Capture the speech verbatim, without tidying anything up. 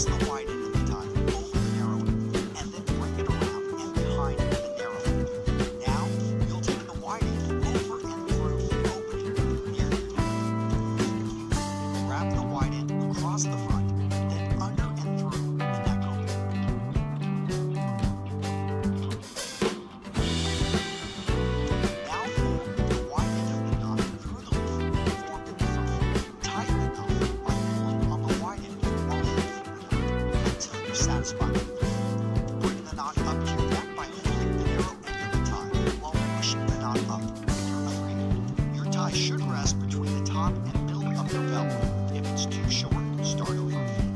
cross the wide end of the tie over the narrow end, and then bring it around and behind the narrow end. Now, you'll take the wide end over and through the opening near your neck. Wrap the wide end across the front, then under and through the neck opening. Now fold the wide end of the knot through the loop formed in the front. Tighten the knot by pulling on the wide end while holding the knot until you're satisfied. Bring the knot up to your neck by holding the narrow end of the tie while pushing the knot up with your other hand. Your tie should rest between the top and middle of your belt. If it's too short, start over.